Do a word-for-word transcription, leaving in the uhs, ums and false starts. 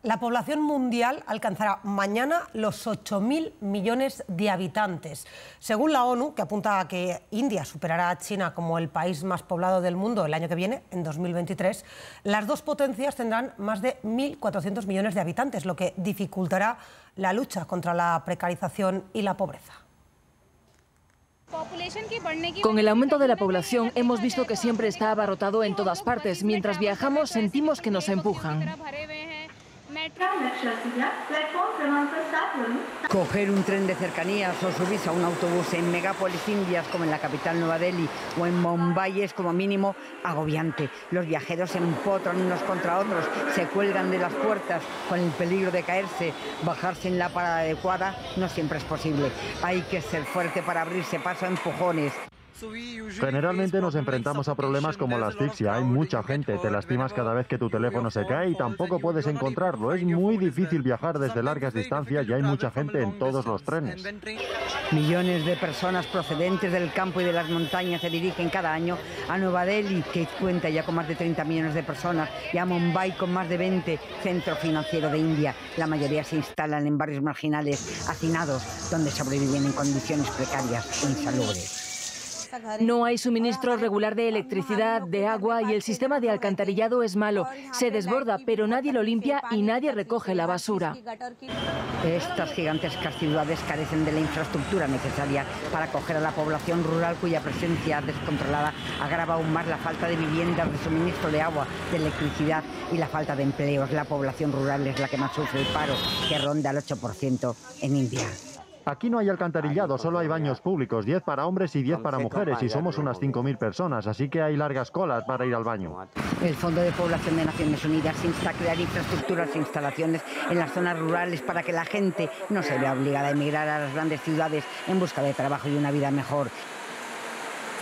La población mundial alcanzará mañana los ocho mil millones de habitantes. Según la ONU, que apunta a que India superará a China como el país más poblado del mundo el año que viene, en dos mil veintitrés, las dos potencias tendrán más de mil cuatrocientos millones de habitantes, lo que dificultará la lucha contra la precarización y la pobreza. Con el aumento de la población hemos visto que siempre está abarrotado en todas partes. Mientras viajamos sentimos que nos empujan. Coger un tren de cercanías o subirse a un autobús en megápolis indias como en la capital Nueva Delhi o en Mumbai es como mínimo agobiante. Los viajeros se empotran unos contra otros, se cuelgan de las puertas con el peligro de caerse. Bajarse en la parada adecuada no siempre es posible. Hay que ser fuerte para abrirse paso a empujones. Generalmente nos enfrentamos a problemas como la asfixia. Hay mucha gente, te lastimas cada vez que tu teléfono se cae y tampoco puedes encontrarlo. Es muy difícil viajar desde largas distancias y hay mucha gente en todos los trenes. Millones de personas procedentes del campo y de las montañas se dirigen cada año a Nueva Delhi, que cuenta ya con más de treinta millones de personas, y a Mumbai con más de veinte, centro financiero de India. La mayoría se instalan en barrios marginales, hacinados, donde sobreviven en condiciones precarias e insalubres. No hay suministro regular de electricidad, de agua y el sistema de alcantarillado es malo. Se desborda, pero nadie lo limpia y nadie recoge la basura. Estas gigantescas ciudades carecen de la infraestructura necesaria para acoger a la población rural, cuya presencia descontrolada agrava aún más la falta de viviendas, de suministro de agua, de electricidad y la falta de empleos. La población rural es la que más sufre el paro, que ronda el ocho por ciento en India. Aquí no hay alcantarillado, solo hay baños públicos, diez para hombres y diez para mujeres, y somos unas cinco mil personas, así que hay largas colas para ir al baño. El Fondo de Población de Naciones Unidas insta a crear infraestructuras e instalaciones en las zonas rurales para que la gente no se vea obligada a emigrar a las grandes ciudades en busca de trabajo y una vida mejor.